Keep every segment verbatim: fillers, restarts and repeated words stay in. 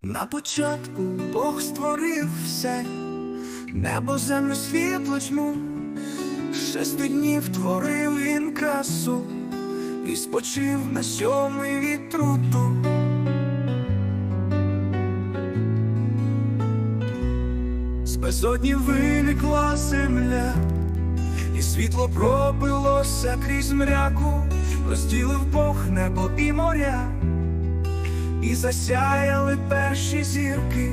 На початку Бог створив все, небо, землю, світло, тьму. Шести днів творив він красу і спочив на сьомий від труду. З безодні виникла земля, і світло пробилося крізь мряку. Розділив Бог небо і моря, і засяяли перші зірки.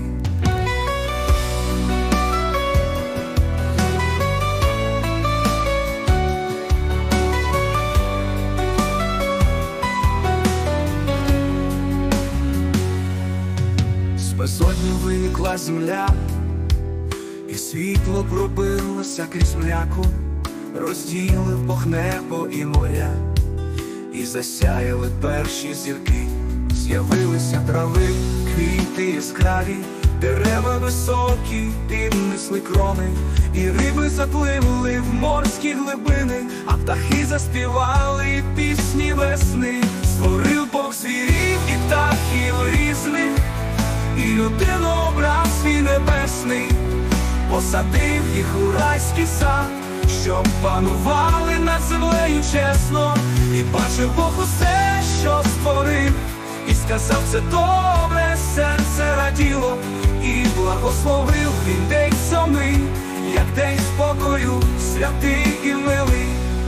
З безодні виникла земля, і світло пробилося крізь мряку. Розділив Бог небо і моря, і засяяли перші зірки. З'явилися трави, квіти яскраві, дерева високі, піднесли крони, і риби запливли в морські глибини, а птахи заспівали пісні весни. Створив Бог звірів і птахів різних, і людину образ свій небесний. Посадив їх у райський сад, щоб панували над землею чесно. І бачив Бог усе, що створив, і сказав: це добре, серце раділо. І благословив він день сьомий, як день спокою, святий і милий.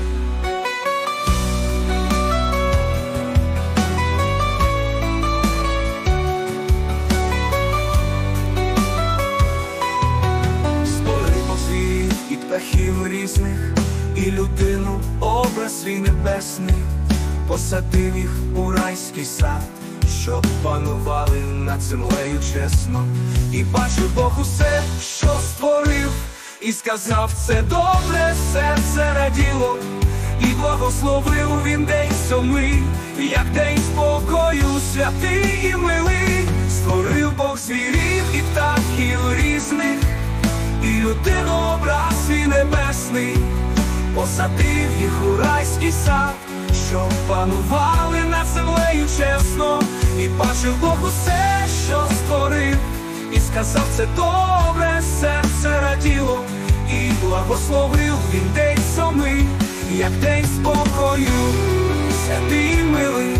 Створив Бог звірів і птахів різних, і людину образ свій небесний. Посадив їх у райський сад, щоб панували над землею чесно. І бачив Бог усе, що створив, і сказав: це добре, серце раділо. І благословив він день сьомий, як день спокою, святий і милий. Створив Бог звірів і птахів різних, і людину образ свій небесний. Посадив їх у райський сад, щоб панували над землею чесно. І бачив Бог усе, що створив, і сказав: це добре, серце раділо. І благословив він день сьомий, як день спокою, святий і милий.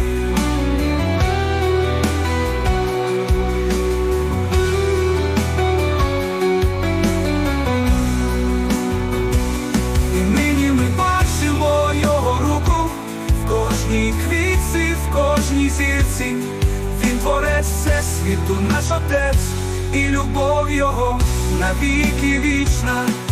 І нині ми бачимо його руку в кожній квітці, в кожній зірці. Він творець всесвіту, наш Отець, і любов його навіки вічна.